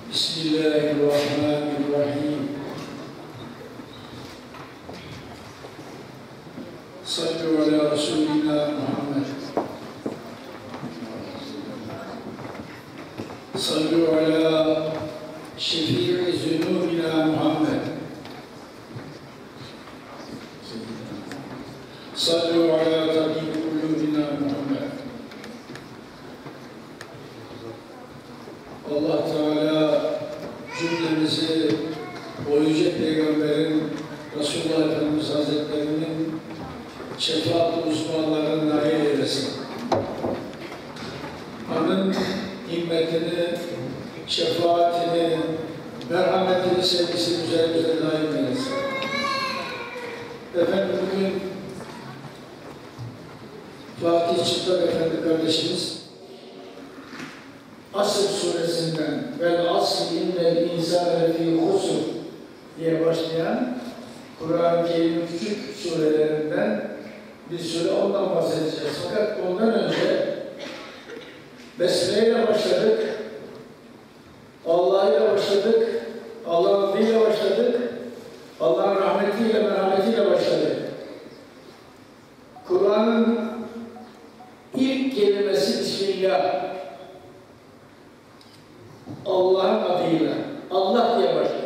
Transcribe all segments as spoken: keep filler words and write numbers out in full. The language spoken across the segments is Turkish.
Bismillahirrahmanirrahim. Sallu ala Resulina Muhammed. Sallu ala şefii zünubina Muhammed. Sallu ala tabibi kulubina Muhammed. Allah Teala cümlemizi o Yüce Peygamberin, Resulullah Efendimiz Hazretleri'nin şefaat-ı uzmanlarına nail eylesin. Onun himmetini, şefaatini, merhametini, sevgisini üzerimize daim eylesin. Efendim bugün Fatih Çıplak Efendi kardeşimiz Asr suresinden vel asr innel insane fî husr diye başlayan Kur'an-ı Kerim'in küçük surelerinden bir süre ondan bahsedeceğiz. Fakat ondan önce Besmele'yle başladık, Allah'ıyla başladık, Allah'ın adıyla başladık, Allah'ın rahmetiyle, merhametiyle başladık. Kur'an'ın ilk kelimesi Bismillah. Allah'ın adıyla, Allah diye başlıyor.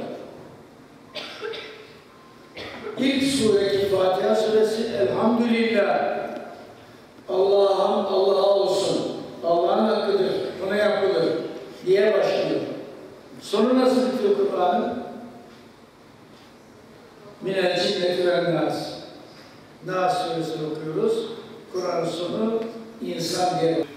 İlk sureki Fatiha suresi Elhamdülillah. Allah'ım Allah'a olsun. Allah'ın hakkıdır, buna yapılır diye başlıyor. Sonu nasıl bitiyor Kur'an'ın? Minel cinneti ven nas. Nas suresini okuyoruz. Kur'an'ın sonu insan diye başlıyor.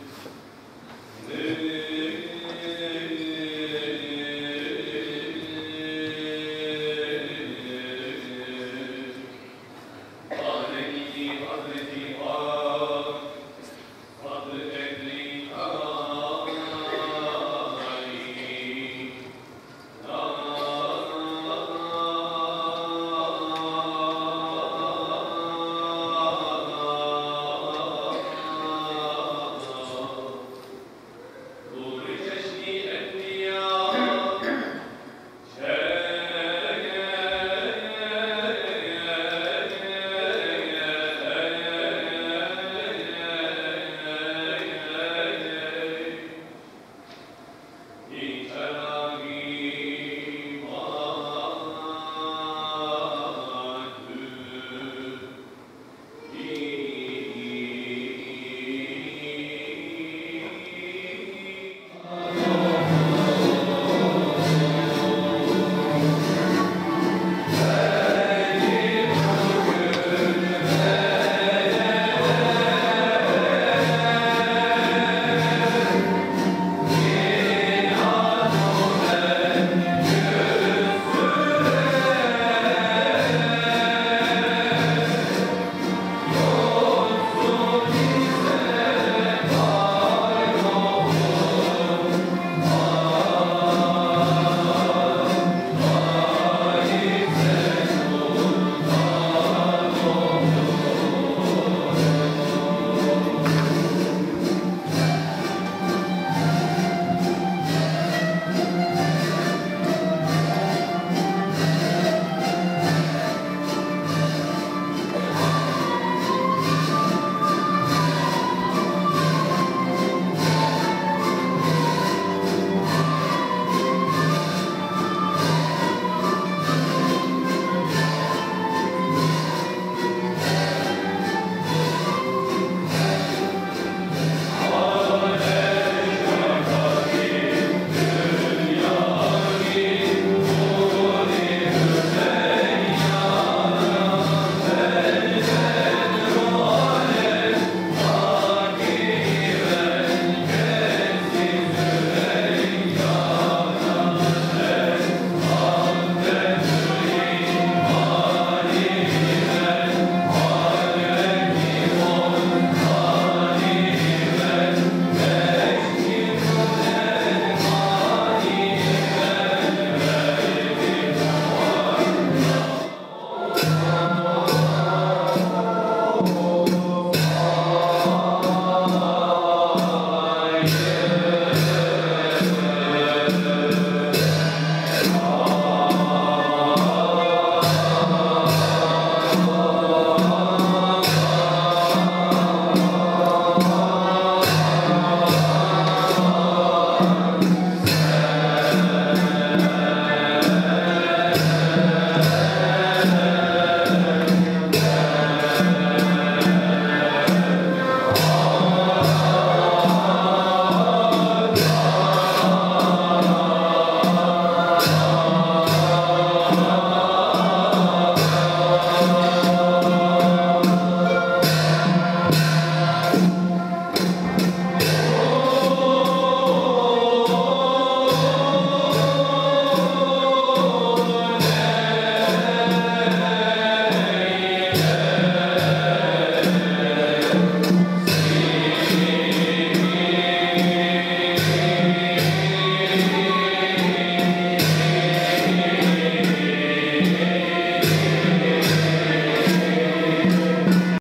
Yeah.